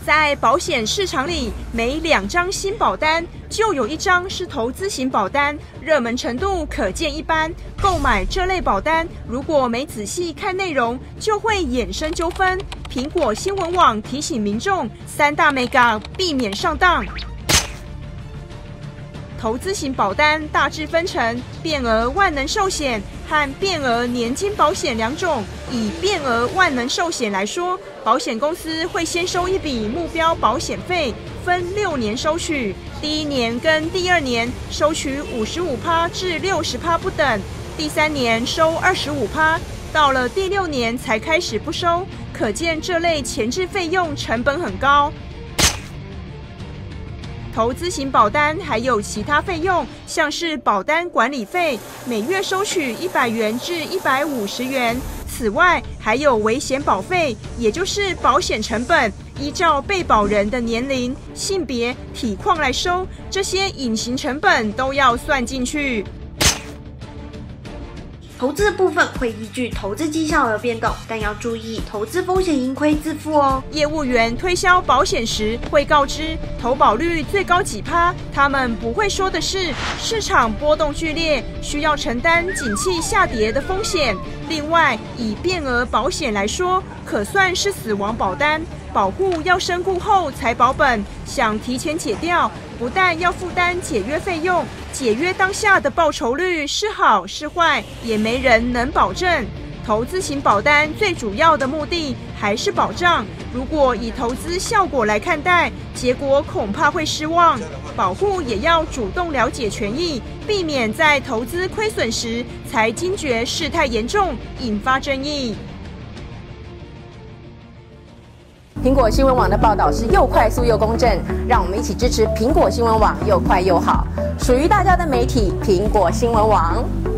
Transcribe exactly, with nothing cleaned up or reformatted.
在保险市场里，每两张新保单就有一张是投资型保单，热门程度可见一斑。购买这类保单，如果没仔细看内容，就会衍生纠纷。苹果新闻网提醒民众三大美感，避免上当。投资型保单大致分成变额万能寿险和变额年金保险两种。以变额万能寿险来说，保险公司会先收一笔目标保险费，分六年收取。第一年跟第二年收取 百分之五十五 至 百分之六十 不等，第三年收 百分之二十五， 到了第六年才开始不收。可见这类前置费用成本很高。投资型保单还有其他费用，像是保单管理费，每月收取一百元至一百五十元。此外，还有危险保费，也就是保险成本，依照被保人的年龄、性别、体况来收，这些隐形成本都要算进去。 投资的部分会依据投资绩效而变动，但要注意投资风险盈亏自负哦。 业务员推销保险时会告知投保率最高几趴，他们不会说的是市场波动剧烈，需要承担景气下跌的风险。另外，以变额保险来说，可算是死亡保单，保护要身故后才保本，想提前解掉，不但要负担解约费用，解约当下的报酬率是好是坏，也没人能保证。投资型保单最主要的目的还是保障，如果以投资效果来看待，结果恐怕会失望。保护也要主动了解权益，避免在投资亏损时才惊觉事态严重，引发争议。 苹果新闻网的报道是又快速又公正，让我们一起支持苹果新闻网，又快又好，属于大家的媒体——苹果新闻网。